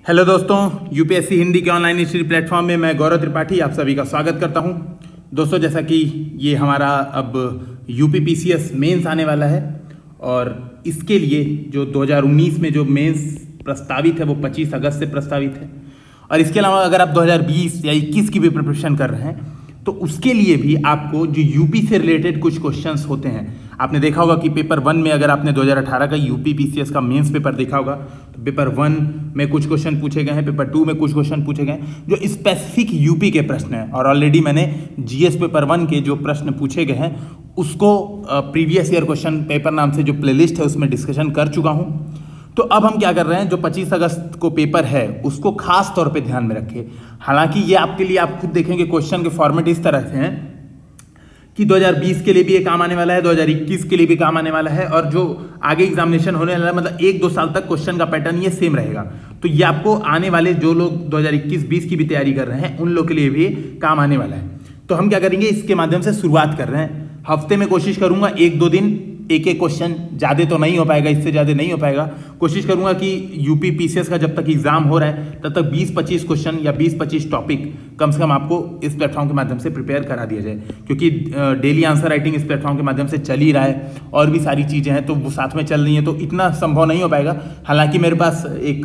Hello दोस्तों, UPSC Hindi के online study platform में मैं गौरव त्रिपाठी आप सभी का स्वागत करता हूं। दोस्तों, जैसा कि ये हमारा अब यूपी पीसीएस मेंस आने वाला है और इसके लिए जो 2019 में जो मेंस प्रस्तावित है वो 25 अगस्त से प्रस्तावित है। और इसके अलावा अगर आप 2020 या 21 की भी प्रिपरेशन कर रहे हैं तो उसके लिए भी आपको जो यूपी से रिलेटेड कुछ क्वेश्चंस होते हैं, आपने देखा होगा कि पेपर 1 में अगर आपने 2018 का यूपी पीसीएस का मेंस पेपर देखा होगा तो पेपर 1 में कुछ क्वेश्चन पूछे गए हैं, पेपर 2 में कुछ क्वेश्चन पूछे गए हैं जो स्पेसिफिक यूपी के प्रश्न हैं। और ऑलरेडी मैंने जीएस पेपर 1 के जो प्रश्न पूछे गए हैं उसको प्रीवियस ईयर क्वेश्चन पेपर नाम से जो प्लेलिस्ट है उसमें डिस्कशन कर चुका हूँ। तो अब हम क्या कर रहे हैं, जो 25 अगस्त को पेपर है उसको खास तौर पे ध्यान में रखें। हालांकि ये आपके लिए आप खुद देखेंगे क्वेश्चन के फॉर्मेट इस तरह से हैं कि 2020 के लिए भी ये काम आने वाला है, 2021 के लिए भी काम आने वाला है और जो आगे एग्जामिनेशन होने वाला है मतलब 1-2 साल तक क्वेश्चन का पैटर्न ये सेम रहेगा। तो ये आपको आने वाले जो लोग 2021-20 की भी तैयारी कर रहे हैं उन लोग के लिए भी काम आने वाला है। तो हम क्या करेंगे, इसके माध्यम से शुरुआत कर रहे हैं। हफ्ते में कोशिश करूंगा 1-2 दिन एक क्वेश्चन, ज़्यादा तो नहीं हो पाएगा, इससे ज़्यादा नहीं हो पाएगा। कोशिश करूंगा कि यूपी पीसीएस का जब तक एग्जाम हो रहा है तब तक 20-25 क्वेश्चन या 20-25 टॉपिक कम से कम आपको इस प्लेटफॉर्म के माध्यम से प्रिपेयर करा दिया जाए, क्योंकि डेली आंसर राइटिंग इस प्लेटफॉर्म के माध्यम से चल ही रहा है और भी सारी चीज़ें हैं तो वो साथ में चल रही हैं, तो इतना संभव नहीं हो पाएगा। हालांकि मेरे पास एक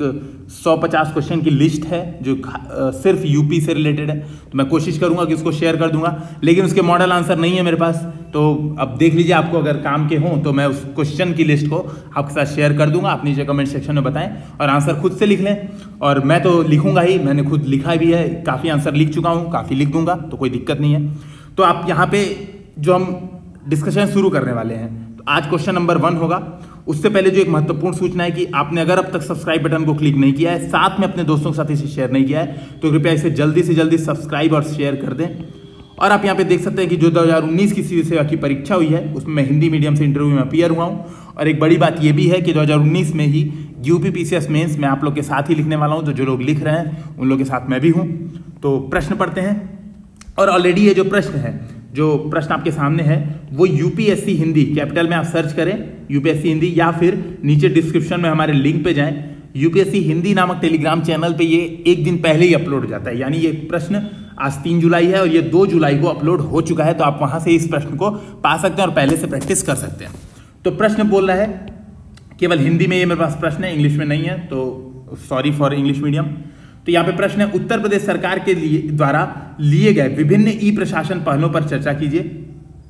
150 क्वेश्चन की लिस्ट है जो सिर्फ यूपी से रिलेटेड है, तो मैं कोशिश करूंगा कि उसको शेयर कर दूंगा, लेकिन उसके मॉडल आंसर नहीं है मेरे पास। तो अब देख लीजिए, आपको अगर काम के हों तो मैं उस क्वेश्चन की लिस्ट को आपके साथ शेयर कर दूंगा। आप नीचे कमेंट सेक्शन में बताएं और आंसर खुद से लिख लें। और मैं तो लिखूंगा ही, मैंने खुद लिखा भी है, काफ़ी आंसर लिख चुका हूँ, काफ़ी लिख दूंगा, तो कोई दिक्कत नहीं है। तो आप यहाँ पे जो हम डिस्कशन शुरू करने वाले हैं, तो आज क्वेश्चन नंबर 1 होगा। उससे पहले जो एक महत्वपूर्ण सूचना है कि आपने अगर अब तक सब्सक्राइब बटन को क्लिक नहीं किया है, साथ में अपने दोस्तों के साथ इसे शेयर नहीं किया है, तो कृपया इसे जल्दी से जल्दी सब्सक्राइब और शेयर कर दें। और आप यहाँ पे देख सकते हैं कि जो 2019 की सिविल सेवा की परीक्षा हुई है उसमें मैं हिंदी मीडियम से इंटरव्यू में अपीयर हुआ हूँ। और एक बड़ी बात ये भी है कि 2019 में ही यूपी पीसीएस मेंस मैं आप लोग के साथ ही लिखने वाला हूँ। तो जो लोग लिख रहे हैं उन लोग के साथ मैं भी हूँ। तो प्रश्न पढ़ते हैं। और ऑलरेडी ये जो प्रश्न है, जो प्रश्न आपके सामने है वो यूपीएससी हिंदी, कैपिटल में आप सर्च करें यूपीएससी हिंदी, या फिर नीचे डिस्क्रिप्शन में हमारे लिंक पे जाएं। यूपीएससी हिंदी नामक टेलीग्राम चैनल पे ये एक दिन पहले ही अपलोड हो जाता है, यानी ये प्रश्न आज 3 जुलाई है और ये 2 जुलाई को अपलोड हो चुका है। तो आप वहां से इस प्रश्न को पा सकते हैं और पहले से प्रैक्टिस कर सकते हैं। तो प्रश्न बोल रहा है, केवल हिंदी में ये मेरे पास प्रश्न है, इंग्लिश में नहीं है, तो सॉरी फॉर इंग्लिश मीडियम। तो यहाँ पे प्रश्न है, उत्तर प्रदेश सरकार के द्वारा लिए गए विभिन्न ई प्रशासन पहलों पर चर्चा कीजिए।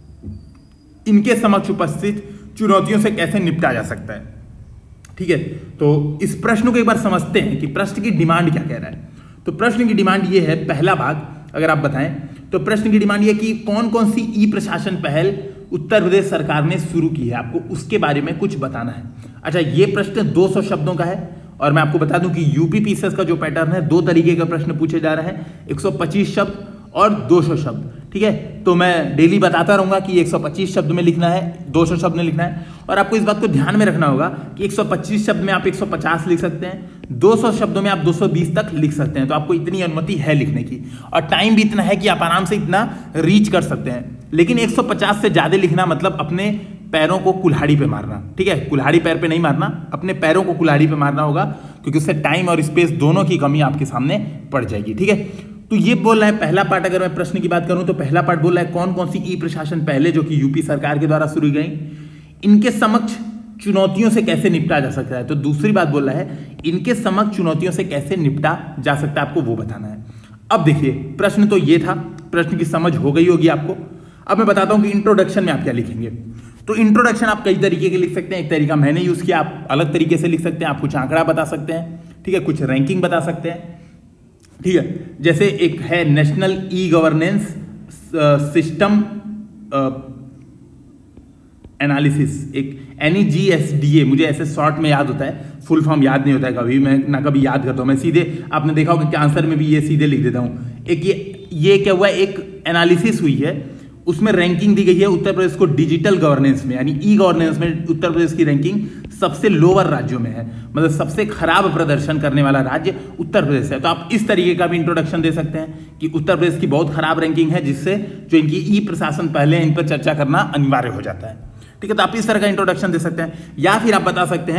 इनके समक्ष उपस्थित चुनौतियों से कैसे निपटा जा सकता है। ठीक है, तो इस प्रश्न को एक बार समझते हैं कि प्रश्न की डिमांड क्या कह रहा है। तो प्रश्न की डिमांड ये है, पहला भाग अगर आप बताएं तो प्रश्न की डिमांड ये कि कौन कौन सी ई प्रशासन पहल उत्तर प्रदेश सरकार ने शुरू की है, आपको उसके बारे में कुछ बताना है। अच्छा, ये प्रश्न 200 शब्दों का है और मैं आपको बता दूं कि यूपी पीसीएस का जो पैटर्न है 2 तरीके का प्रश्न पूछे जा रहे हैं, 125 शब्द और 200 शब्द। ठीक है, तो मैं डेली बताता रहूंगा कि 125 शब्द में लिखना है, 200 शब्द में लिखना है। और आपको इस बात को ध्यान में रखना होगा कि 125 शब्द में आप 150 लिख सकते हैं, 200 शब्दों में आप 220 तक लिख सकते हैं। तो आपको इतनी अनुमति है लिखने की और टाइम भी इतना है कि आप आराम से इतना रीच कर सकते हैं। लेकिन 150 से ज्यादा लिखना मतलब अपने पैरों को कुल्हाड़ी पे मारना। ठीक है, कुल्हाड़ी पैर पे नहीं मारना, अपने पैरों को कुल्हाड़ी पे मारना होगा, क्योंकि उससे टाइम और स्पेस दोनों की कमी आपके सामने पड़ जाएगी। ठीक है, तो ये बोल रहा है पहला पार्ट। अगर मैं प्रश्न की बात करूं तो पहला पार्ट बोल रहा है कौन कौन सी ई प्रशासन पहले जो कि यूपी सरकार के द्वारा शुरू गई, इनके समक्ष चुनौतियों से कैसे निपटा जा सकता है। तो दूसरी बात बोल रहा है इनके समक्ष चुनौतियों से कैसे निपटा जा सकता है, आपको वो बताना है। अब देखिए, प्रश्न तो ये था, प्रश्न की समझ हो गई होगी आपको। अब मैं बताता हूं कि इंट्रोडक्शन में आप क्या लिखेंगे। तो इंट्रोडक्शन आप कई तरीके के लिख सकते हैं। एक तरीका मैंने यूज किया, आप अलग तरीके से लिख सकते हैं। आप कुछ आंकड़ा बता सकते हैं, ठीक है, कुछ रैंकिंग बता सकते हैं। ठीक है, जैसे एक है national e governance system analysis, एक NEGSDA, मुझे ऐसे शॉर्ट में याद होता है, फुल फॉर्म याद नहीं होता है कभी, मैं ना कभी याद करता हूँ। मैं सीधे, आपने देखा होगा कि आंसर में भी ये सीधे लिख देता हूँ। एक ये क्या हुआ, एक एनालिसिस हुई है, उसमें रैंकिंग दी गई है उत्तर प्रदेश को डिजिटल गवर्नेंस में, यानी ई गवर्नेंस में उत्तर प्रदेश की रैंकिंग सबसे लोअर राज्यों में है, मतलब सबसे खराब प्रदर्शन करने वाला राज्य उत्तर प्रदेश है। तो आप इस तरीके का भी इंट्रोडक्शन दे सकते हैं कि उत्तर प्रदेश की बहुत खराब रैंकिंग है, जिससे जो इनकी ई प्रशासन पहले इन पर चर्चा करना अनिवार्य हो जाता है। ठीक है, तो आप इस तरह का इंट्रोडक्शन दे सकते हैं। या फिर आप बता सकते हैं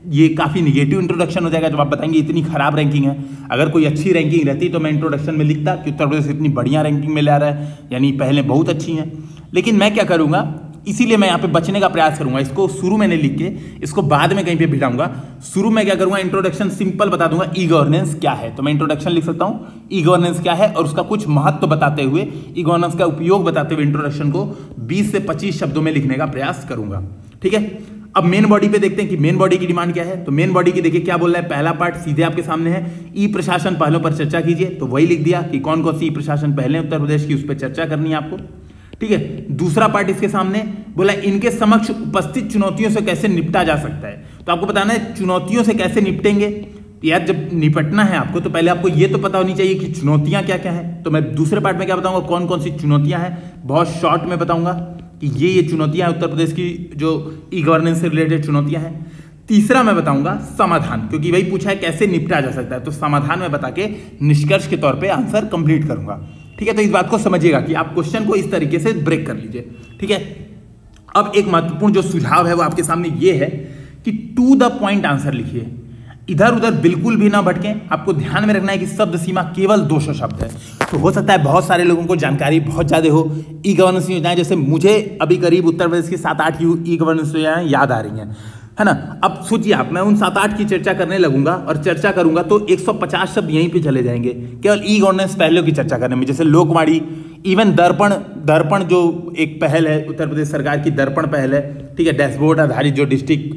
ये काफ़ी निगेटिव इंट्रोडक्शन हो जाएगा जब आप बताएंगे इतनी खराब रैंकिंग है। अगर कोई अच्छी रैंकिंग रहती तो मैं इंट्रोडक्शन में लिखता कि उत्तर प्रदेश इतनी बढ़िया रैंकिंग में ला रहा है, यानी पहले बहुत अच्छी हैं। लेकिन मैं क्या करूँगा, इसीलिए मैं यहाँ पे बचने का प्रयास करूंगा। इसको शुरू में नहीं लिख के इसको बाद में कहीं पे भिड़ाऊंगा। शुरू में क्या करूंगा, इंट्रोडक्शन सिंपल बता दूंगा ई गवर्नेंस क्या है। तो मैं इंट्रोडक्शन लिख सकता हूँ ई गवर्नेंस क्या है और उसका कुछ महत्व बताते हुए, ई गवर्नेंस का उपयोग बताते हुए इंट्रोडक्शन को 20 से 25 शब्दों में लिखने का प्रयास करूंगा। ठीक है, अब मेन बॉडी पे देखते हैं कि मेन बॉडी की डिमांड क्या है। तो मेन बॉडी की देखिए क्या बोल रहा है, पहला पार्ट सीधे आपके सामने है, ई प्रशासन पहलों पर चर्चा कीजिए। तो वही लिख दिया कि कौन कौन सी ई प्रशासन पहले उत्तर प्रदेश की, उस पर चर्चा करनी है आपको। ठीक है, दूसरा पार्ट इसके सामने बोला इनके समक्ष उपस्थित चुनौतियों से कैसे निपटा जा सकता है। तो आपको बताना है चुनौतियों से कैसे निपटेंगे। यार जब निपटना है आपको तो पहले आपको ये तो पता होनी चाहिए कि चुनौतियां क्या क्या है। तो मैं दूसरे पार्ट में क्या बताऊंगा, कौन कौन सी चुनौतियां हैं, बहुत शॉर्ट में बताऊंगा कि ये चुनौतियां उत्तर प्रदेश की जो ई गवर्नेंस से रिलेटेड चुनौतियां हैं। तीसरा मैं बताऊंगा समाधान, क्योंकि वही पूछा है कैसे निपटा जा सकता है, तो समाधान में बता के निष्कर्ष के तौर पे आंसर कंप्लीट करूंगा। ठीक है, तो इस बात को समझिएगा कि आप क्वेश्चन को इस तरीके से ब्रेक कर लीजिए। ठीक है, अब एक महत्वपूर्ण जो सुझाव है वो आपके सामने ये है कि टू द पॉइंट आंसर लिखिए, इधर उधर बिल्कुल भी ना भटकें। आपको ध्यान में रखना है कि शब्द सीमा केवल 200 शब्द है। तो हो सकता है बहुत सारे लोगों को जानकारी बहुत ज्यादा हो ई गवर्नेंस योजनाएं, जैसे मुझे अभी करीब उत्तर प्रदेश की 7-8 ई गवर्नेंस योजनाएं याद आ रही हैं, है ना। अब सोचिए आप, मैं उन 7-8 की चर्चा करने लगूंगा और चर्चा करूंगा तो 150 शब्द यहीं पे चले जाएंगे केवल ई गवर्नेंस पहलों की चर्चा करने में। जैसे लोकवाणी, इवन दर्पण जो एक पहल है उत्तर प्रदेश सरकार की, दर्पण पहल है। ठीक है, डैशबोर्ड आधारित जो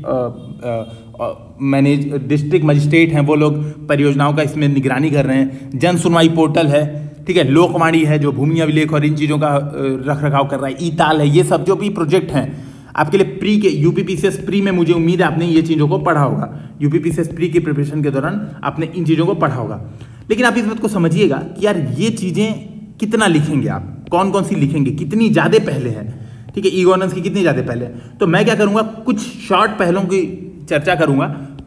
डिस्ट्रिक्ट मजिस्ट्रेट हैं वो लोग परियोजनाओं का इसमें निगरानी कर रहे हैं। जन सुनवाई पोर्टल है। ठीक है, लोकवाणी है जो भूमि अभिलेख और इन चीज़ों का रख रखाव कर रहा है। ई ताल है। ये सब जो भी प्रोजेक्ट हैं आपके लिए प्री के यूपीपीसीएस प्री में, मुझे उम्मीद है आपने ये चीज़ों को पढ़ा होगा। यूपीपीसीएस प्री की प्रिपरेशन के दौरान आपने इन चीज़ों को पढ़ा होगा। लेकिन आप इस बात को समझिएगा कि यार ये चीज़ें कितना लिखेंगे आप, कौन कौन सी लिखेंगे, कितनी ज़्यादा पहले हैं। ठीक है, ई गवर्नेंस की कितनी ज़्यादा पहले। तो मैं क्या करूँगा, कुछ शॉर्ट पहलों की चर्चा करूँगा,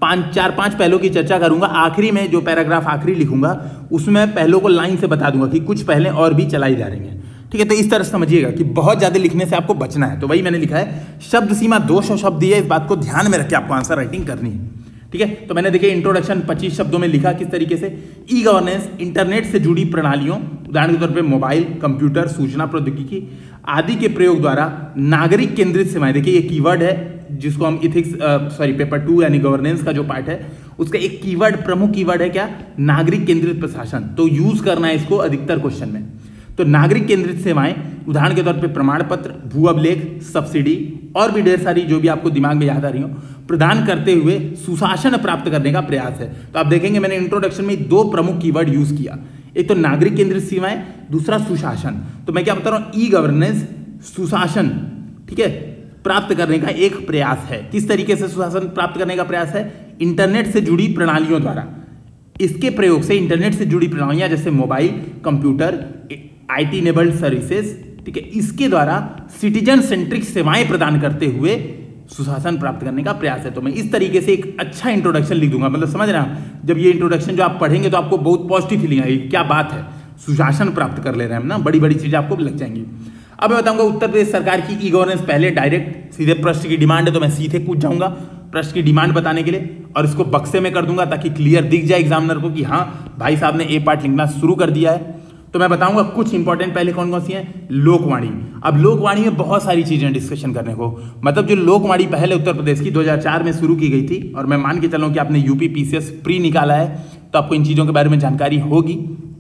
4-5 पहलों की चर्चा करूँगा। आखिरी में जो पैराग्राफ आखिरी लिखूंगा उसमें पहलों को लाइन से बता दूंगा कि कुछ पहले और भी चलाई जा रही हैं। ठीक है, तो इस तरह से समझिएगा कि बहुत ज्यादा लिखने से आपको बचना है। तो वही मैंने लिखा है, शब्द सीमा 200 शब्द दी है, इस बात को ध्यान में रख के आपको आंसर राइटिंग करनी है। ठीक है, तो मैंने देखिए इंट्रोडक्शन 25 शब्दों में लिखा किस तरीके से। ई गवर्नेंस इंटरनेट से जुड़ी प्रणालियों, उदाहरण के तौर पे मोबाइल, कंप्यूटर, सूचना प्रौद्योगिकी आदि के प्रयोग द्वारा नागरिक केंद्रित सेवाएं। देखिए ये कीवर्ड है जिसको हम पेपर 2 यानी गवर्नेंस का जो पार्ट है उसका एक कीवर्ड, प्रमुख कीवर्ड है क्या, नागरिक केंद्रित प्रशासन। तो यूज करना है इसको अधिकतर क्वेश्चन में। तो नागरिक केंद्रित सेवाएं, उदाहरण के तौर पे प्रमाण पत्र, भू अभिलेख, सब्सिडी और भी ढेर सारी जो भी आपको दिमाग में याद आ रही हो, प्रदान करते हुए सुशासन प्राप्त करने का प्रयास है। तो आप देखेंगे मैंने इंट्रोडक्शन में 2 प्रमुख कीवर्ड यूज किया, एक तो नागरिक केंद्रित सेवाएं, दूसरा सुशासन। तो मैं क्या बता रहा हूं, ई गवर्नेंस सुशासन, ठीक है, प्राप्त करने का एक प्रयास है। किस तरीके से सुशासन प्राप्त करने का प्रयास है, इंटरनेट से जुड़ी प्रणालियों द्वारा। इसके प्रयोग से इंटरनेट से जुड़ी प्रणालियां जैसे mobile, computer, IT enabled services, ठीक है, इसके द्वारा सिटीजन सेंट्रिक सेवाएं प्रदान करते हुए सुशासन प्राप्त करने का प्रयास है। तो मैं इस तरीके से एक अच्छा इंट्रोडक्शन लिख दूंगा। मतलब समझ रहे हैं, जब ये इंट्रोडक्शन जो आप पढ़ेंगे तो आपको बहुत पॉजिटिव फीलिंग आएगी, क्या बात है, सुशासन प्राप्त कर ले रहे हैं हम ना, बड़ी बड़ी चीजें आपको लग जाएंगी। अब मैं बताऊंगा उत्तर प्रदेश सरकार की ई गवर्नेंस, पहले डायरेक्ट सीधे प्रश्न की डिमांड है तो मैं सीधे पूछ जाऊंगा प्रश्न की डिमांड बताने के लिए, और इसको बक्से में कर दूंगा ताकि क्लियर दिख जाए एग्जामिनर को कि हाँ भाई साहब ने ए पार्ट लिखना शुरू कर दिया है। तो मैं बताऊंगा कुछ इंपॉर्टेंट पहले कौन कौन सी हैं। लोकवाणी, अब लोकवाणी में बहुत सारी चीजें डिस्कशन करने को, मतलब जो लोकवाणी पहले उत्तर प्रदेश की 2004 में शुरू की गई थी, और मैं मान के चलूं कि आपने यूपी पीसीएस प्री निकाला है तो आपको इन चीजों के बारे में जानकारी होगी।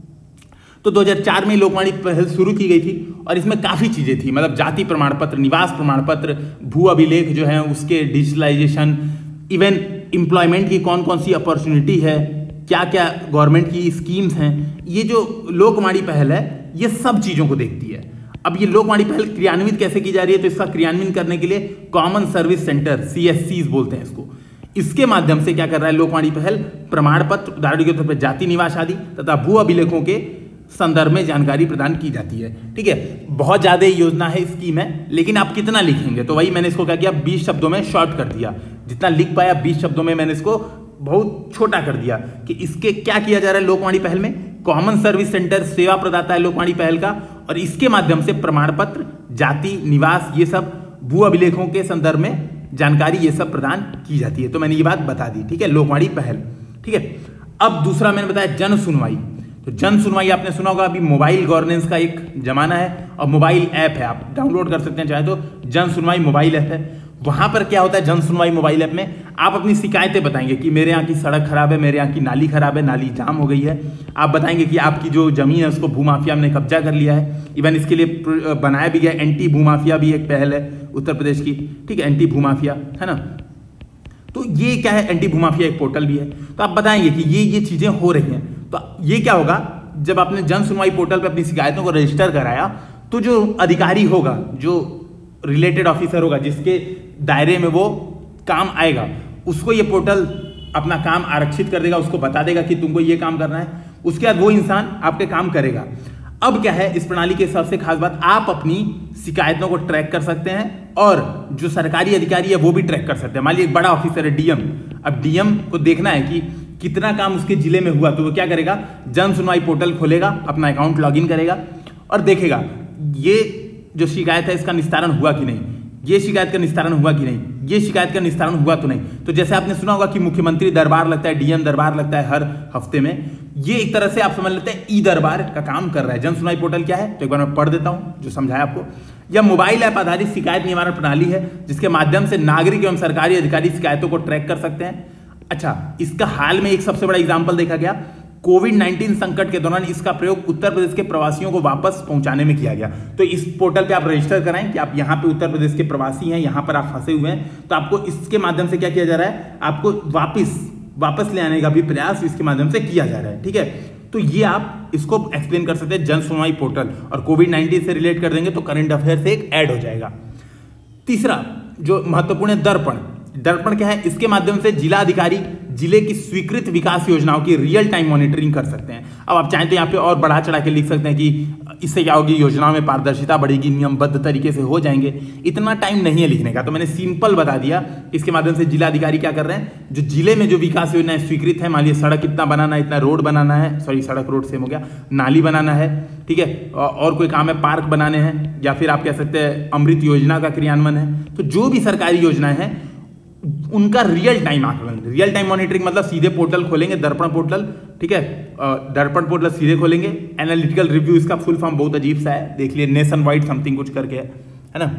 तो 2004 में लोकवाणी पहल शुरू की गई थी और इसमें काफ़ी चीज़ें थी, मतलब जाति प्रमाण पत्र, निवास प्रमाण पत्र, भू अभिलेख जो है उसके डिजिटलाइजेशन, इवन एम्प्लॉयमेंट की कौन कौन सी अपॉर्चुनिटी है, क्या क्या गवर्नमेंट की स्कीम्स हैं, ये जो लोकवाणी पहल है ये सब चीज़ों को देखती है। अब ये लोकवाणी पहल क्रियान्वित कैसे की जा रही है, तो इसका क्रियान्वयन करने के लिए कॉमन सर्विस सेंटर, CSCs बोलते हैं इसको, इसके माध्यम से क्या कर रहा है लोकवाणी पहल, प्रमाण पत्र, उदाहरण के तौर पर जाति निवास आदि तथा भू अभिलेखों के संदर्भ में जानकारी प्रदान की जाती है। ठीक है, बहुत ज्यादा योजना है, स्कीम है, लेकिन आप कितना लिखेंगे, तो वही मैंने इसको क्या किया, 20 शब्दों में शॉर्ट कर दिया। जितना लिख पाया 20 शब्दों में मैंने इसको बहुत छोटा कर दिया कि इसके क्या किया जा रहा है लोकवाणी पहल में, कॉमन सर्विस सेंटर सेवा प्रदाता है लोकवाणी पहल का, और इसके माध्यम से प्रमाण पत्र, जाति, निवास, ये सब भू अभिलेखों के संदर्भ में जानकारी ये सब प्रदान की जाती है। तो मैंने ये बात बता दी, ठीक है, लोकवाणी पहल, ठीक है। अब दूसरा मैंने बताया जन सुनवाई। तो जन सुनवाई आपने सुना होगा, अभी मोबाइल गवर्नेंस का एक जमाना है और मोबाइल ऐप है, आप डाउनलोड कर सकते हैं चाहे तो, जन सुनवाई मोबाइल ऐप है। वहां पर क्या होता है जन सुनवाई मोबाइल ऐप में, आप अपनी शिकायतें बताएंगे कि मेरे यहाँ की सड़क खराब है, मेरे यहाँ की नाली खराब है, नाली जाम हो गई है। आप बताएंगे कि आपकी जो जमीन है उसको भूमाफिया ने कब्जा कर लिया है। इवन इसके लिए बनाया भी गया एंटी भूमाफिया भी एक पहल है उत्तर प्रदेश की, ठीक है, एंटी भूमाफिया, है ना। तो ये क्या है, एंटी भूमाफिया एक पोर्टल भी है। तो आप बताएंगे कि ये चीजें हो रही हैं। तो ये क्या होगा, जब आपने जन सुनवाई पोर्टल पर अपनी शिकायतों को रजिस्टर कराया तो जो अधिकारी होगा, जो रिलेटेड ऑफिसर होगा, जिसके दायरे में वो काम आएगा, उसको ये पोर्टल अपना काम आरक्षित कर देगा, उसको बता देगा कि तुमको ये काम करना है। उसके बाद वो इंसान आपके काम करेगा। अब क्या है इस प्रणाली के सबसे खास बात, आप अपनी शिकायतों को ट्रैक कर सकते हैं और जो सरकारी अधिकारी है वो भी ट्रैक कर सकते हैं। मान लीजिए एक बड़ा ऑफिसर है डीएम, अब डीएम को देखना है कि कितना काम उसके जिले में हुआ, तो वो क्या करेगा, जन सुनवाई पोर्टल खोलेगा, अपना अकाउंट लॉगिन करेगा और देखेगा ये जो शिकायत है इसका निस्तारण हुआ कि नहीं, ये शिकायत का निस्तारण हुआ कि नहीं, ये शिकायत का निस्तारण हुआ तो नहीं। तो जैसे आपने सुना होगा कि मुख्यमंत्री दरबार लगता है, डीएम दरबार लगता है हर हफ्ते में, ये एक तरह से आप समझ लेते हैं ई दरबार का काम कर रहा है। जन सुनवाई पोर्टल क्या है तो एक बार मैं पढ़ देता हूं जो समझाया आपको। यह मोबाइल ऐप आधारित शिकायत निवारण प्रणाली है जिसके माध्यम से नागरिक एवं सरकारी अधिकारी शिकायतों को ट्रैक कर सकते हैं। अच्छा, इसका हाल में एक सबसे बड़ा एग्जाम्पल देखा गया, कोविड-19 संकट के दौरान इसका प्रयोग उत्तर प्रदेश के प्रवासियों को वापस पहुंचाने में किया गया। तो इस पोर्टल पे आप रजिस्टर कराएं कि आप यहाँ पे उत्तर प्रदेश के प्रवासी हैं, यहाँ पर आप फंसे हुए हैं, तो आपको इसके माध्यम से क्या किया जा रहा है, आपको वापस ले आने का भी प्रयास इसके माध्यम से किया जा रहा है, ठीक है। तो ये आप इसको एक्सप्लेन कर सकते हैं जन सुनवाई पोर्टल, और कोविड-19 से रिलेट कर देंगे तो करंट अफेयर से एक ऐड हो जाएगा। तीसरा जो महत्वपूर्ण है, दर्पण क्या है, इसके माध्यम से जिला अधिकारी जिले की स्वीकृत विकास योजनाओं की रियल टाइम मॉनिटरिंग कर सकते हैं। अब आप चाहें तो यहाँ पे और बढ़ा चढ़ा के लिख सकते हैं कि इससे क्या होगी, योजनाओं में पारदर्शिता बढ़ेगी, नियमबद्ध तरीके से हो जाएंगे। इतना टाइम नहीं है लिखने का, तो मैंने सिंपल बता दिया। इसके माध्यम से जिला अधिकारी क्या कर रहे हैं, जो जिले में जो विकास योजनाएं स्वीकृत है, मान लीजिए सड़क कितना बनाना है, इतना रोड बनाना है, सॉरी सड़क रोड सेम हो गया, नाली बनाना है, ठीक है, और कोई काम है पार्क बनाने हैं, या फिर आप कह सकते हैं अमृत योजना का क्रियान्वयन है। तो जो भी सरकारी योजनाएं हैं उनका रियल टाइम आकलन, रियल टाइम मॉनिटरिंग, मतलब सीधे पोर्टल खोलेंगे दर्पण पोर्टल, ठीक है, दर्पण पोर्टल सीधे खोलेंगे। एनालिटिकल रिव्यू, इसका फुल फॉर्म बहुत अजीब सा है, देख लिए, नेशन वाइड समथिंग कुछ करके है ना।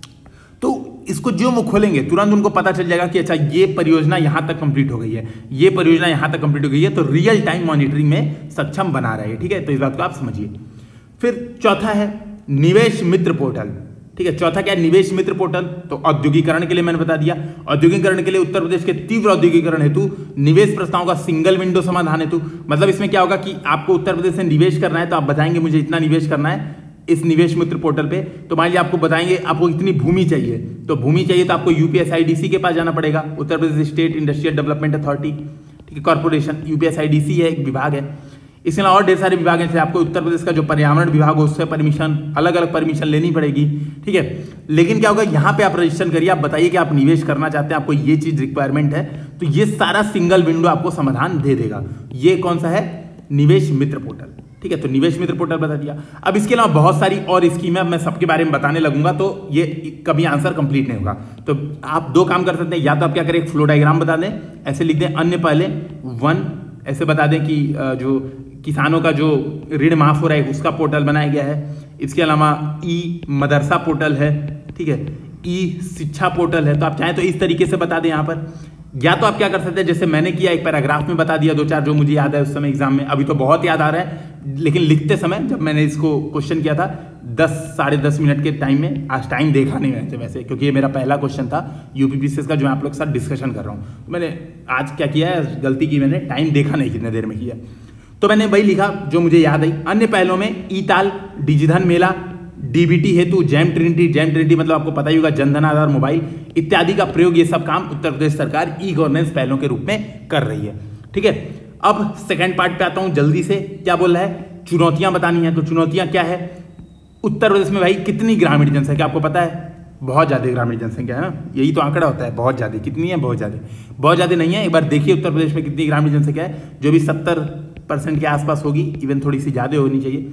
तो इसको जो वो खोलेंगे तुरंत उनको पता चल जाएगा कि अच्छा ये परियोजना यहां तक कंप्लीट हो गई है, ये परियोजना यहां तक कंप्लीट हो गई है, तो रियल टाइम मॉनिटरिंग में सक्षम बना रहा है, ठीक है। तो इस बात को आप समझिए। फिर चौथा है निवेश मित्र पोर्टल, ठीक है। चौथा क्या है, निवेश मित्र पोर्टल। तो औद्योगिकरण के लिए मैंने बता दिया, औद्योगिकरण के लिए उत्तर प्रदेश के तीव्र औद्योगिकरण हेतु निवेश प्रस्तावों का सिंगल विंडो समाधान हेतु, मतलब इसमें क्या होगा कि आपको उत्तर प्रदेश से निवेश करना है तो आप बताएंगे मुझे इतना निवेश करना है इस निवेश मित्र पोर्टल पे। तो मान लीजिए आपको बताएंगे आपको इतनी भूमि चाहिए, तो भूमि चाहिए तो आपको यूपीएसआईडीसी के पास जाना पड़ेगा, Uttar Pradesh state industrial development authority, ठीक है, कॉर्पोरेशन, यूपीएसआईडीसी है एक विभाग है। इसके अलावा और ढेर सारे विभाग हैं, आपको उत्तर प्रदेश का जो पर्यावरण विभाग हो उससे परमिशन, अलग अलग परमिशन लेनी पड़ेगी, ठीक है। लेकिन क्या होगा, यहाँ पे आप रजिस्टर करिए, आप बताइए कि आप निवेश करना चाहते हैं, आपको ये चीज रिक्वायरमेंट है, तो ये सारा सिंगल विंडो आपको समाधान दे देगा। ये कौन सा है, निवेश मित्र पोर्टल, ठीक है। तो निवेश मित्र पोर्टल बता दिया। अब इसके अलावा बहुत सारी और स्कीमें मैं सबके बारे में बताने लगूंगा तो ये कभी आंसर कंप्लीट नहीं होगा। तो आप दो काम कर सकते हैं, या तो आप क्या करें, एक फ्लो डायग्राम बता दें, ऐसे लिख दें अन्य पहले 1, ऐसे बता दें कि जो किसानों का जो ऋण माफ हो रहा है उसका पोर्टल बनाया गया है। इसके अलावा ई मदरसा पोर्टल है, ठीक है, ई शिक्षा पोर्टल है। तो आप चाहें तो इस तरीके से बता दें यहाँ पर, या तो आप क्या कर सकते हैं जैसे मैंने किया, एक पैराग्राफ में बता दिया 2-4 जो मुझे याद है उस समय एग्जाम में, अभी तो बहुत याद आ रहा है, लेकिन लिखते समय जब मैंने इसको क्वेश्चन किया था 10-साढ़े 10 मिनट के टाइम में, आज टाइम देखा नहीं मैंने वैसे, क्योंकि ये मेरा पहला क्वेश्चन था यूपीपीसीएस का जो मैं आप लोग के साथ डिस्कशन कर रहा हूँ। तो मैंने आज क्या किया है, गलती की, मैंने टाइम देखा नहीं कितने देर में किया, तो मैंने वही लिखा जो मुझे याद आई। अन्य पहलों में ई ताल, डिजिधन मेला, डीबीटी हेतु जेम ट्रिनिटी मतलब आपको पता ही होगा जनधन आधार मोबाइल इत्यादि का प्रयोग, ये सब काम उत्तर प्रदेश सरकार ई गवर्नेंस पहलों के रूप में कर रही है, ठीक है। अब सेकंड पार्ट पे आता हूं जल्दी से, क्या बोल रहा है, चुनौतियां बतानी है। तो चुनौतियां क्या है, उत्तर प्रदेश में भाई कितनी ग्रामीण जनसंख्या आपको पता है, बहुत ज्यादा ग्रामीण जनसंख्या है ना, यही तो आंकड़ा होता है, बहुत ज्यादा। कितनी है, बहुत ज्यादा नहीं है। एक बार देखिए उत्तर प्रदेश में कितनी ग्रामीण जनसंख्या है, जो भी 70% के आसपास होगी, इवन थोड़ी सी ज्यादा होनी चाहिए।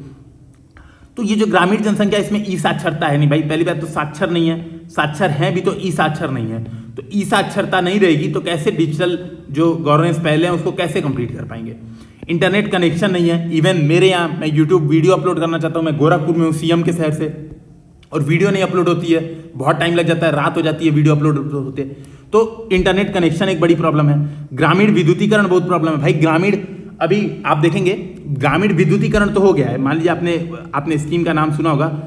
तो ये जो ग्रामीण जनसंख्या, इसमें ई साक्षरता है नहीं भाई, पहली बात तो साक्षर नहीं है, साक्षर है भी तो ई साक्षर नहीं है। तो ई साक्षरता नहीं रहेगी तो कैसे डिजिटल जो गवर्नेंस पहले हैं उसको कैसे कंप्लीट कर पाएंगे। इंटरनेट कनेक्शन नहीं है, इवन मेरे यहाँ मैं यूट्यूब वीडियो अपलोड करना चाहता हूँ, मैं गोरखपुर में हूँ सीएम के शहर से, और वीडियो नहीं अपलोड होती है, बहुत टाइम लग जाता है, रात हो जाती है वीडियो अपलोड होते। तो इंटरनेट कनेक्शन एक बड़ी प्रॉब्लम है। ग्रामीण विद्युतीकरण बहुत प्रॉब्लम है भाई। ग्रामीण अभी आप देखेंगे ग्रामीण विद्युतीकरण तो हो गया है, मान लीजिए आपने स्कीम का नाम सुना होगा,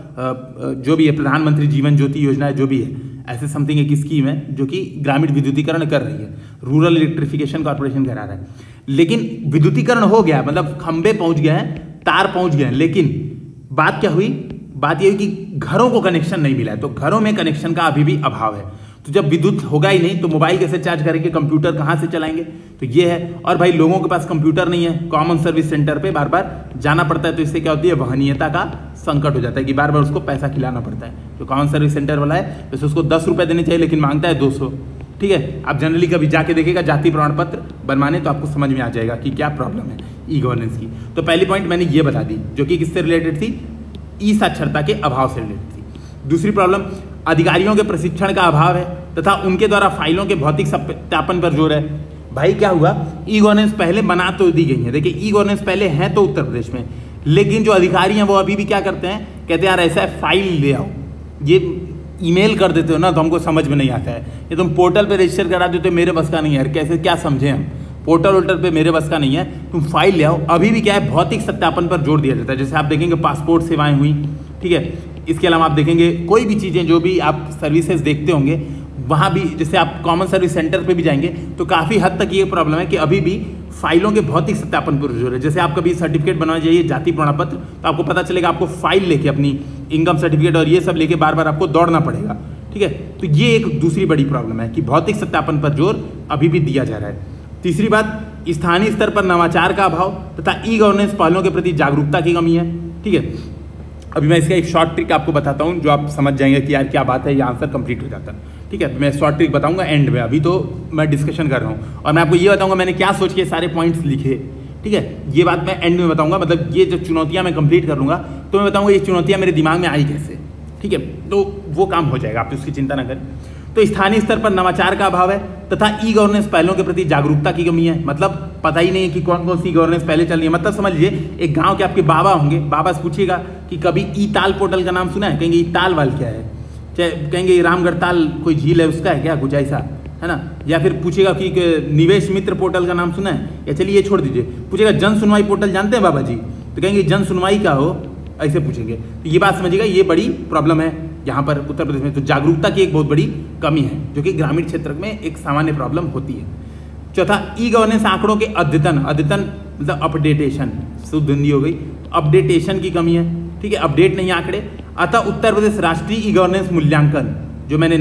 जो भी है प्रधानमंत्री जीवन ज्योति योजना है, जो भी है ऐसे समथिंग एक स्कीम है जो कि ग्रामीण विद्युतीकरण कर रही है, रूरल इलेक्ट्रिफिकेशन कॉर्पोरेशन करा रहा है। लेकिन विद्युतीकरण हो गया, मतलब खंबे पहुंच गए हैं, तार पहुंच गए हैं, लेकिन बात क्या हुई, बात यह हुई कि घरों को कनेक्शन नहीं मिला है। तो घरों में कनेक्शन का अभी भी अभाव है। तो जब विद्युत होगा ही नहीं तो मोबाइल कैसे चार्ज करेंगे, कंप्यूटर कहाँ से चलाएंगे, तो ये है। और भाई लोगों के पास कंप्यूटर नहीं है, कॉमन सर्विस सेंटर पे बार बार जाना पड़ता है, तो इससे क्या होती है, वहनीयता का संकट हो जाता है कि बार बार उसको पैसा खिलाना पड़ता है। जो कॉमन सर्विस सेंटर वाला है वैसे उसको 10 रुपये देने चाहिए, लेकिन मांगता है 200। ठीक है, आप जनरली कभी जाके देखेगा जाति प्रमाण पत्र बनवाने, तो आपको समझ में आ जाएगा कि क्या प्रॉब्लम है ई गवर्नेंस की। तो पहली पॉइंट मैंने ये बता दी, जो कि किससे रिलेटेड थी, ई साक्षरता के अभाव से रिलेटेड थी। दूसरी प्रॉब्लम अधिकारियों के प्रशिक्षण का अभाव है तथा उनके द्वारा फाइलों के भौतिक सत्यापन पर जोर है। भाई क्या हुआ, ई गवर्नेंस पहले बना तो दी गई है, देखिए ई गवर्नेंस पहले है तो उत्तर प्रदेश में, लेकिन जो अधिकारी हैं वो अभी भी क्या करते हैं, कहते हैं यार ऐसा है फाइल ले आओ, ये ईमेल कर देते हो ना तो हमको समझ में नहीं आता है, ये तुम पोर्टल पे रजिस्टर करा देते हो, मेरे बस का नहीं है यार, कैसे क्या समझें हम, पोर्टल वोर्टल पे मेरे बस का नहीं है, तुम फाइल ले आओ। अभी भी क्या है, भौतिक सत्यापन पर जोर दिया जाता है। जैसे आप देखेंगे पासपोर्ट सेवाएं हुई, ठीक है, इसके अलावा आप देखेंगे कोई भी चीज़ें जो भी आप सर्विसेज देखते होंगे वहाँ भी, जैसे आप कॉमन सर्विस सेंटर पे भी जाएंगे तो काफ़ी हद तक ये प्रॉब्लम है कि अभी भी फाइलों के भौतिक सत्यापन पर जोर है। जैसे आप कभी सर्टिफिकेट बनवाने जाइए, जाति प्रमाण पत्र, तो आपको पता चलेगा आपको फाइल लेके अपनी इनकम सर्टिफिकेट और ये सब लेके बार बार आपको दौड़ना पड़ेगा। ठीक है, तो ये एक दूसरी बड़ी प्रॉब्लम है कि भौतिक सत्यापन पर जोर अभी भी दिया जा रहा है। तीसरी बात, स्थानीय स्तर पर नवाचार का अभाव तथा ई गवर्नेंस पहलों के प्रति जागरूकता की कमी है। ठीक है, अभी मैं इसका एक शॉर्ट ट्रिक आपको बताता हूँ जो आप समझ जाएंगे कि यार क्या बात है, ये आंसर कंप्लीट हो जाता है। ठीक है, मैं शॉर्ट ट्रिक बताऊंगा एंड में, अभी तो मैं डिस्कशन कर रहा हूँ और मैं आपको ये बताऊंगा मैंने क्या सोच के सारे पॉइंट्स लिखे। ठीक है, ये बात मैं एंड में बताऊंगा, मतलब ये जो चुनौतियाँ मैं कंप्लीट कर लूँगा तो मैं बताऊँगा ये चुनौतियाँ मेरे दिमाग में आई कैसे। ठीक है, तो वो काम हो जाएगा, आप उसकी चिंता ना करें। तो स्थानीय स्तर पर नवाचार का अभाव है तथा ई गवर्नेंस पहलों के प्रति जागरूकता की कमी है। मतलब पता ही नहीं है कि कौन कौन सी गवर्नेंस पहले चल रही है। मतलब समझ लीजिए एक गांव के आपके बाबा होंगे, बाबा से पूछिएगा कि कभी ई ताल पोर्टल का नाम सुना है, कहेंगे ई ताल वाल क्या है, चाहे कहेंगे रामगढ़ ताल कोई झील है उसका है क्या, कुछ ऐसा है ना। या फिर पूछेगा कि निवेश मित्र पोर्टल का नाम सुना है, या चलिए ये छोड़ दीजिए, पूछेगा जन सुनवाई पोर्टल जानते हैं बाबा जी, तो कहेंगे जन सुनवाई का हो, ऐसे पूछेंगे। तो ये बात समझिएगा, ये बड़ी प्रॉब्लम है यहाँ पर उत्तर प्रदेश में। तो जागरूकता की एक बहुत बड़ी कमी है जो कि ग्रामीण क्षेत्र में एक सामान्य प्रॉब्लम होती है। चौथा, ई गवर्नेंस आंकड़ों के अद्यतन मतलब अपडेटेशन, शुद्ध हिंदी हो गई, अपडेटेशन की कमी है। ठीक है, अपडेट नहीं आंकड़े। अतः उत्तर प्रदेश राष्ट्रीय ई गवर्नेंस मूल्यांकन, जो मैंने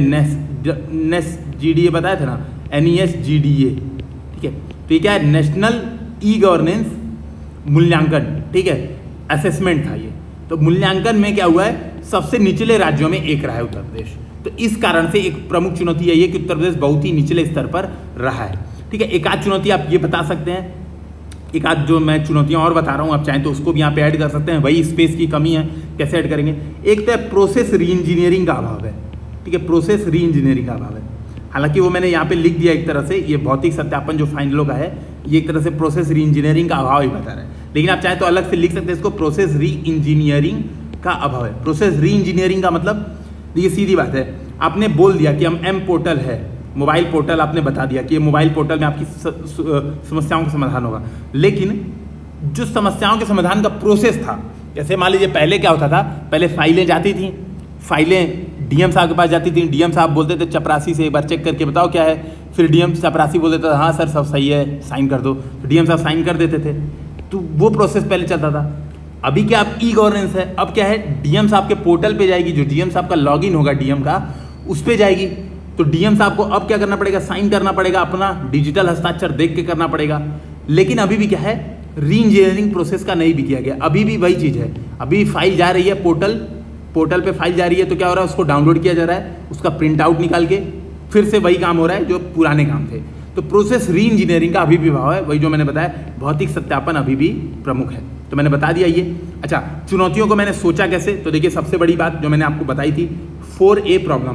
नेस GDA बताया था ना, NESGDA, ठीक है, तो ये क्या है, नेशनल ई गवर्नेंस मूल्यांकन, ठीक है, असेसमेंट था ये। तो मूल्यांकन में क्या हुआ है, सबसे निचले राज्यों में एक रहा है उत्तर प्रदेश। तो इस कारण से एक प्रमुख चुनौती है ये कि उत्तर प्रदेश बहुत ही निचले स्तर पर रहा है। ठीक है, एक आध चुनौती आप ये बता सकते हैं, एक आध जो मैं चुनौतियां और बता रहा हूं, आप चाहें तो उसको भी यहाँ पे ऐड कर सकते हैं। वही स्पेस की कमी है, कैसे ऐड करेंगे। एक तो प्रोसेस री इंजीनियरिंग का अभाव है। ठीक है, प्रोसेस री इंजीनियरिंग का अभाव है, हालांकि वो मैंने यहाँ पे लिख दिया एक तरह से, ये भौतिक सत्यापन जो फाइनलों का है ये एक तरह से प्रोसेस री इंजीनियरिंग का अभाव ही बता रहा है, लेकिन आप चाहें तो अलग से लिख सकते हैं इसको, प्रोसेस री इंजीनियरिंग का अभाव है। प्रोसेस री इंजीनियरिंग का मतलब देखिए सीधी बात है, आपने बोल दिया कि हम M पोर्टल है, मोबाइल पोर्टल आपने बता दिया कि ये मोबाइल पोर्टल में आपकी समस्याओं का समाधान होगा, लेकिन जो समस्याओं के समाधान का प्रोसेस था, जैसे मान लीजिए पहले क्या होता था, पहले फाइलें जाती थी, फाइलें DM साहब के पास जाती थी, DM साहब बोलते थे चपरासी से एक बार चेक करके बताओ क्या है, फिर DM चपरासी बोल देता था हाँ सर सब सही है साइन कर दो, तो DM साहब साइन कर देते थे। तो वो प्रोसेस पहले चलता था। अभी क्या अब ई गवर्नेंस है, अब क्या है, DM साहब के पोर्टल पे जाएगी, जो DM साहब का लॉगिन होगा DM का, उस पर जाएगी, तो DM साहब को अब क्या करना पड़ेगा, साइन करना पड़ेगा, अपना डिजिटल हस्ताक्षर देख के करना पड़ेगा। लेकिन अभी भी क्या है, री इंजीनियरिंग प्रोसेस का नहीं भी किया गया, अभी भी वही चीज़ है, अभी फाइल जा रही है पोर्टल पे फाइल जा रही है, तो क्या हो रहा है, उसको डाउनलोड किया जा रहा है, उसका प्रिंट आउट निकाल के फिर से वही काम हो रहा है जो पुराने काम थे। तो प्रोसेस री इंजीनियरिंग का अभी भी भाव है, वही जो मैंने बताया, भौतिक सत्यापन अभी भी प्रमुख है, तो मैंने बता दिया ये। अच्छा, चुनौतियों को मैंने सोचा कैसे, तो देखिए सबसे बड़ी बात जो मैंने आपको बताई थी, 4A प्रॉब्लम,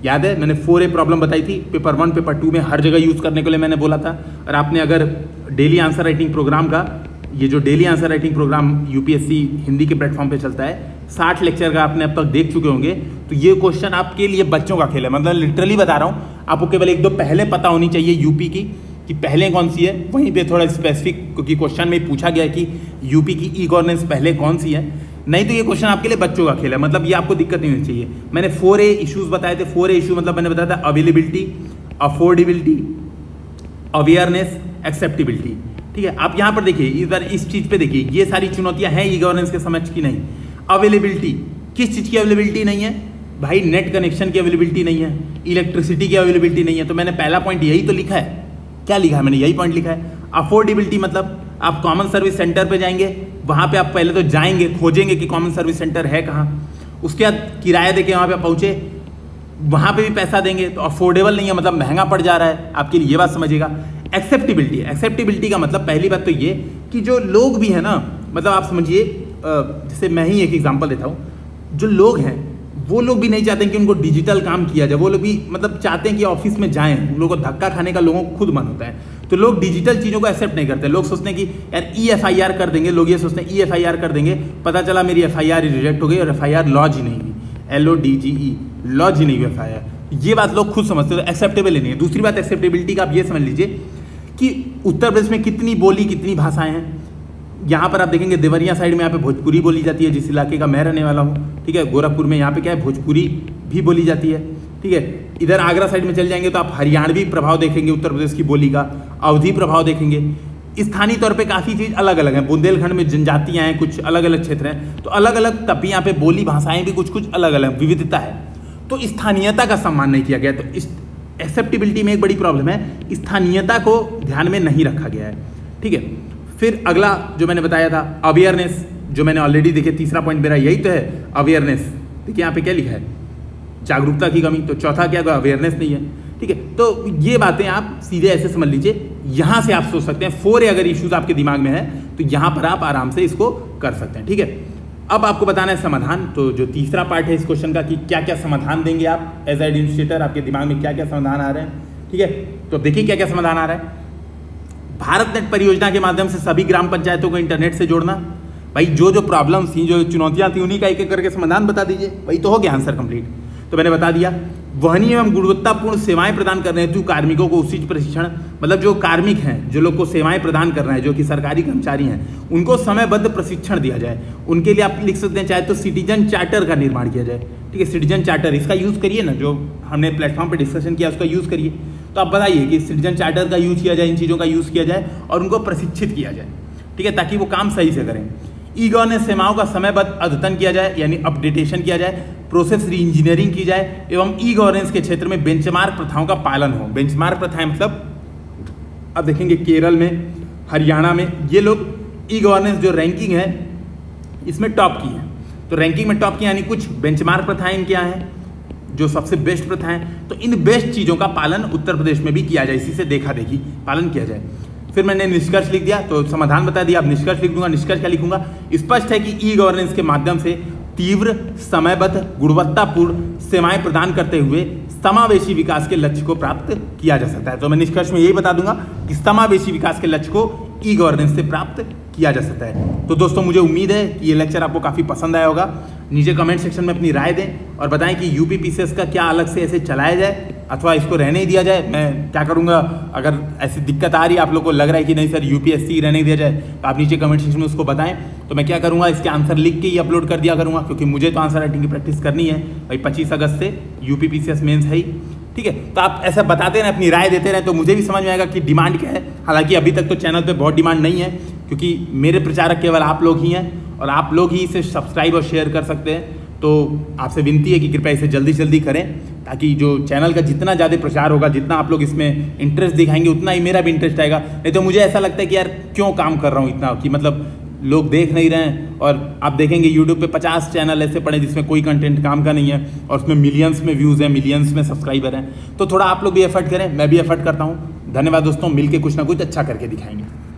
याद है मैंने 4A प्रॉब्लम बताई थी पेपर 1 पेपर 2 में हर जगह यूज़ करने के लिए मैंने बोला था। और आपने अगर डेली आंसर राइटिंग प्रोग्राम का, ये जो daily answer writing program UPSC Hindi के प्लेटफॉर्म पे चलता है, 60 लेक्चर का आपने अब तक देख चुके होंगे, तो ये क्वेश्चन आपके लिए बच्चों का खेल है। मतलब लिटरली बता रहा हूँ, आपको केवल 1-2 पहले पता होनी चाहिए यूपी की कि पहले कौन सी है। वहीं पे थोड़ा स्पेसिफिक, क्योंकि क्वेश्चन में पूछा गया है कि यूपी की ई गवर्नेंस पहले कौन सी है, नहीं तो ये क्वेश्चन आपके लिए बच्चों का खेल है। मतलब ये आपको दिक्कत नहीं होनी चाहिए। मैंने 4A इश्यूज बताए थे। 4A इशू मतलब मैंने बताया था अवेलेबिलिटी, अफोर्डेबिलिटी, अवेयरनेस, एक्सेप्टेबिलिटी। ठीक है, आप यहाँ पर देखिए, इस बार इस चीज पे देखिए, ये सारी चुनौतियां हैं ई गवर्नेंस के समझ की नहीं। अवेलेबिलिटी, किस चीज की अवेलेबिलिटी नहीं है भाई? नेट कनेक्शन की अवेलेबिलिटी नहीं है, इलेक्ट्रिसिटी की अवेलेबिलिटी नहीं है। तो मैंने पहला पॉइंट यही तो लिखा है। क्या लिखा है मैंने? यही पॉइंट लिखा है। अफोर्डेबिलिटी मतलब आप कॉमन सर्विस सेंटर पे जाएंगे, वहां पे आप पहले तो जाएंगे, खोजेंगे कि कॉमन सर्विस सेंटर है कहाँ, उसके बाद किराया देके वहां पे पहुंचे, वहां पे भी पैसा देंगे, तो अफोर्डेबल नहीं है, मतलब महंगा पड़ जा रहा है आपके लिए, ये बात समझिएगा। एक्सेप्टेबिलिटी, एक्सेप्टेबिलिटी का मतलब पहली बात तो ये कि जो लोग भी है ना, मतलब आप समझिए, जैसे मैं ही एक एग्जांपल देता हूँ, जो लोग हैं वो लोग भी नहीं चाहते कि उनको डिजिटल काम किया जाए। वो लोग भी मतलब चाहते हैं कि ऑफिस में जाएं, उन लोगों को धक्का खाने का लोगों को खुद मन होता है। तो लोग डिजिटल चीज़ों को एक्सेप्ट नहीं करते। लोग सोचते हैं कि यार EFIR कर देंगे, लोग ये सोचते हैं EFIR कर देंगे, पता चला मेरी FIR रिजेक्ट हो गई और FIR लॉज ही नहीं हुई, LODGE, लॉज ही नहीं हुई FIR। ये बात लोग खुद समझते हैं, तो एक्सेप्टेबल ही नहीं है। दूसरी बात एक्सेप्टेबिलिटी का आप ये समझ लीजिए कि उत्तर प्रदेश में कितनी बोली, कितनी भाषाएं हैं। यहाँ पर आप देखेंगे देवरिया साइड में यहाँ पे भोजपुरी बोली जाती है, जिस इलाके का मैं रहने वाला हूँ। ठीक है, गोरखपुर में यहाँ पे क्या है, भोजपुरी भी बोली जाती है। ठीक है, इधर आगरा साइड में चल जाएंगे तो आप हरियाणवी प्रभाव देखेंगे उत्तर प्रदेश की बोली का, अवधी प्रभाव देखेंगे। स्थानीय तौर पे काफ़ी चीज़ अलग अलग है। बुंदेलखंड में जनजातियाँ हैं, कुछ अलग अलग क्षेत्र हैं, तो अलग अलग तब भी यहाँ पे बोली भाषाएं भी कुछ कुछ अलग अलग, विविधता है। तो स्थानीयता का सम्मान नहीं किया गया। तो एक्सेप्टेबिलिटी में एक बड़ी प्रॉब्लम है, स्थानीयता को ध्यान में नहीं रखा गया है। ठीक है, फिर अगला जो मैंने बताया था अवेयरनेस, जो मैंने ऑलरेडी देखे, तीसरा पॉइंट मेरा यही तो है, अवेयरनेस। देखिए यहाँ पे क्या लिखा है, जागरूकता की कमी। तो चौथा क्या, अवेयरनेस नहीं है। ठीक है, तो ये बातें आप सीधे ऐसे समझ लीजिए, यहाँ से आप सोच सकते हैं। 4A अगर इश्यूज आपके दिमाग में है तो यहाँ पर आप आराम से इसको कर सकते हैं। ठीक है, अब आपको बताना है समाधान। तो जो तीसरा पार्ट है इस क्वेश्चन का कि क्या क्या समाधान देंगे आप एज एडमिनिस्ट्रेटर, आपके दिमाग में क्या क्या समाधान आ रहे हैं। ठीक है, तो देखिए क्या क्या समाधान आ रहा है। भारत नेट परियोजना के माध्यम से सभी ग्राम पंचायतों को इंटरनेट से जोड़ना। भाई जो जो प्रॉब्लम्स थी, जो चुनौतियां थी, उन्हीं का एक एक करके समाधान बता दीजिए। वही तो हो गया आंसर कंप्लीट। तो मैंने बता दिया। वहनीय एवं गुणवत्तापूर्ण सेवाएं प्रदान करने हेतु कार्मिकों को उचित प्रशिक्षण, मतलब जो कार्मिक हैं, जो लोग को सेवाएं प्रदान कर रहे हैं, जो कि सरकारी कर्मचारी हैं, उनको समयबद्ध प्रशिक्षण दिया जाए। उनके लिए आप लिख सकते हैं चाहे तो सिटीजन चार्टर का निर्माण किया जाए। ठीक है, सिटीजन चार्टर, इसका यूज़ करिए ना, जो हमने प्लेटफॉर्म पर डिस्कशन किया उसका यूज़ करिए। तो आप बताइए कि सिटीजन चार्टर का यूज़ किया जाए, इन चीज़ों का यूज़ किया जाए और उनको प्रशिक्षित किया जाए। ठीक है, ताकि वो काम सही से करें। ई गवर्नेंस सेवाओं का समयबद्ध अद्यतन किया जाए, यानी अपडेटेशन किया जाए, प्रोसेस री इंजीनियरिंग की जाए एवं ई गवर्नेंस के क्षेत्र में बेंचमार्क प्रथाओं का पालन हो। बेंचमार्क प्रथाएं मतलब अब देखेंगे केरल में, हरियाणा में, ये लोग ई गवर्नेंस जो रैंकिंग है इसमें टॉप की है। तो रैंकिंग में टॉप की यानी कुछ बेंचमार्क प्रथाएं इनके यहाँ हैं जो सबसे बेस्ट प्रथाएं। तो इन बेस्ट चीज़ों का पालन उत्तर प्रदेश में भी किया जाए, इसी से देखा देखी पालन किया जाए। फिर मैंने निष्कर्ष लिख दिया, तो समाधान बता दिया। अब निष्कर्ष लिख दूंगा। निष्कर्ष क्या लिखूंगा? स्पष्ट है कि ई गवर्नेंस के माध्यम से तीव्र, समयबद्ध, गुणवत्तापूर्ण सेवाएं प्रदान करते हुए समावेशी विकास के लक्ष्य को प्राप्त किया जा सकता है। तो मैं निष्कर्ष में यही बता दूंगा कि समावेशी विकास के लक्ष्य को ई गवर्नेंस से प्राप्त किया जा सकता है। तो दोस्तों मुझे उम्मीद है कि ये लेक्चर आपको काफ़ी पसंद आया होगा। नीचे कमेंट सेक्शन में अपनी राय दें और बताएं कि यूपी पीसीएस का क्या अलग से ऐसे चलाया जाए अथवा इसको रहने ही दिया जाए। मैं क्या करूंगा, अगर ऐसी दिक्कत आ रही है, आप लोग को लग रहा है कि नहीं सर यूपीएससी रहने ही दिया जाए, तो आप नीचे कमेंट सेक्शन में उसको बताएं। तो मैं क्या करूंगा, इसके आंसर लिख के ही अपलोड कर दिया करूंगा, क्योंकि मुझे तो आंसर राइटिंग की प्रैक्टिस करनी है भाई। 25 अगस्त से यूपी पीसीएस मेंस है ही। ठीक है, तो आप ऐसा बताते रहें, अपनी राय देते रहें, तो मुझे भी समझ में आएगा कि डिमांड क्या है। हालांकि अभी तक तो चैनल पे बहुत डिमांड नहीं है, क्योंकि मेरे प्रचारक केवल आप लोग ही हैं और आप लोग ही इसे सब्सक्राइब और शेयर कर सकते हैं। तो आपसे विनती है कि कृपया इसे जल्दी से जल्दी करें, ताकि जो चैनल का जितना ज़्यादा प्रचार होगा, जितना आप लोग इसमें इंटरेस्ट दिखाएंगे, उतना ही मेरा भी इंटरेस्ट आएगा। नहीं तो मुझे ऐसा लगता है कि यार क्यों काम कर रहा हूँ इतना, कि मतलब लोग देख नहीं रहे हैं। और आप देखेंगे यूट्यूब पे 50 चैनल ऐसे पड़े जिसमें कोई कंटेंट काम का नहीं है और उसमें मिलियंस में व्यूज़ हैं, मिलियंस में सब्सक्राइबर हैं। तो थोड़ा आप लोग भी एफर्ट करें, मैं भी एफर्ट करता हूँ। धन्यवाद दोस्तों, मिलके कुछ ना कुछ अच्छा करके दिखाएंगे।